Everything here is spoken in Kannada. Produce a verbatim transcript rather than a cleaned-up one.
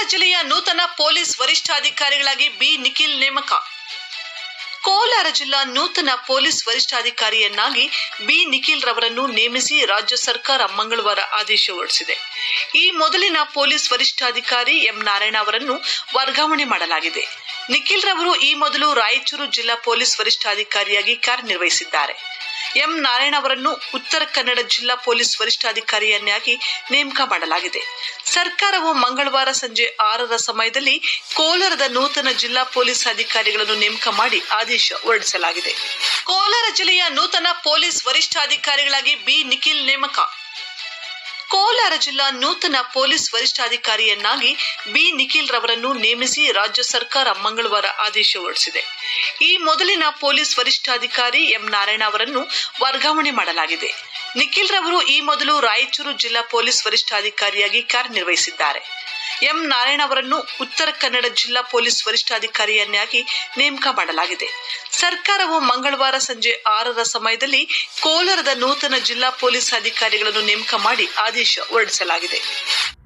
ಜಿಲ್ಲೆಯ ನೂತನ ಪೊಲೀಸ್ ವರಿಷ್ಠಾಧಿಕಾರಿಗಳಾಗಿ ಬಿ ನಿಖಿಲ್ ನೇಮಕ. ಕೋಲಾರ ಜಿಲ್ಲಾ ನೂತನ ಪೊಲೀಸ್ ವರಿಷ್ಠಾಧಿಕಾರಿಯನ್ನಾಗಿ ಬಿ ನಿಖಿಲ್ ರವರನ್ನು ನೇಮಿಸಿ ರಾಜ್ಯ ಸರ್ಕಾರ ಮಂಗಳವಾರ ಆದೇಶ ಹೊರಡಿಸಿದೆ. ಈ ಮೊದಲಿನ ಪೊಲೀಸ್ ವರಿಷ್ಠಾಧಿಕಾರಿ ಎಂ ನಾರಾಯಣ ಅವರನ್ನು ವರ್ಗಾವಣೆ ಮಾಡಲಾಗಿದೆ. ನಿಖಿಲ್ ರವರು ಈ ಮೊದಲು ರಾಯಚೂರು ಜಿಲ್ಲಾ ಪೊಲೀಸ್ ವರಿಷ್ಠಾಧಿಕಾರಿಯಾಗಿ ಕಾರ್ಯನಿರ್ವಹಿಸಿದ್ದಾರೆ. ಎಂ ನಾರಾಯಣ ಅವರನ್ನು ಉತ್ತರ ಕನ್ನಡ ಜಿಲ್ಲಾ ಪೊಲೀಸ್ ವರಿಷ್ಠಾಧಿಕಾರಿಯನ್ನಾಗಿ ನೇಮಕ ಮಾಡಲಾಗಿದೆ. ಸರ್ಕಾರವು ಮಂಗಳವಾರ ಸಂಜೆ ಆರರ ಸಮಯದಲ್ಲಿ ಕೋಲಾರದ ನೂತನ ಜಿಲ್ಲಾ ಪೊಲೀಸ್ ಅಧಿಕಾರಿಗಳನ್ನು ನೇಮಕ ಮಾಡಿ ಆದೇಶ ಹೊರಡಿಸಲಾಗಿದೆ. ಕೋಲಾರ ಜಿಲ್ಲೆಯ ನೂತನ ಪೊಲೀಸ್ ವರಿಷ್ಠಾಧಿಕಾರಿಗಳಾಗಿ ಬಿ ನಿಖಿಲ್ ನೇಮಕ. ಕೋಲಾರ ಜಿಲ್ಲಾ ನೂತನ ಪೊಲೀಸ್ ವರಿಷ್ಠಾಧಿಕಾರಿಯನ್ನಾಗಿ ಬಿ ನಿಖಿಲ್ ರವರನ್ನು ನೇಮಿಸಿ ರಾಜ್ಯ ಸರ್ಕಾರ ಮಂಗಳವಾರ ಆದೇಶ ಹೊರಡಿಸಿದೆ. ಈ ಮೊದಲಿನ ಪೊಲೀಸ್ ವರಿಷ್ಠಾಧಿಕಾರಿ ಎಂ ನಾರಾಯಣ ಅವರನ್ನು ವರ್ಗಾವಣೆ ಮಾಡಲಾಗಿದೆ. ನಿಖಿಲ್ ರವರು ಈ ಮೊದಲು ರಾಯಚೂರು ಜಿಲ್ಲಾ ಪೊಲೀಸ್ ವರಿಷ್ಠಾಧಿಕಾರಿಯಾಗಿ ಕಾರ್ಯನಿರ್ವಹಿಸಿದ್ದಾರೆ. ಎಂ ನಾರಾಯಣ ಅವರನ್ನು ಉತ್ತರ ಕನ್ನಡ ಜಿಲ್ಲಾ ಪೊಲೀಸ್ ವರಿಷ್ಠಾಧಿಕಾರಿಯನ್ನಾಗಿ ನೇಮಕ ಮಾಡಲಾಗಿದೆ. ಸರ್ಕಾರವು ಮಂಗಳವಾರ ಸಂಜೆ ಆರರ ಸಮಯದಲ್ಲಿ ಕೋಲಾರದ ನೂತನ ಜಿಲ್ಲಾ ಪೊಲೀಸ್ ಅಧಿಕಾರಿಗಳನ್ನು ನೇಮಕ ಮಾಡಿ ಆದೇಶ ಹೊರಡಿಸಲಾಗಿದೆ.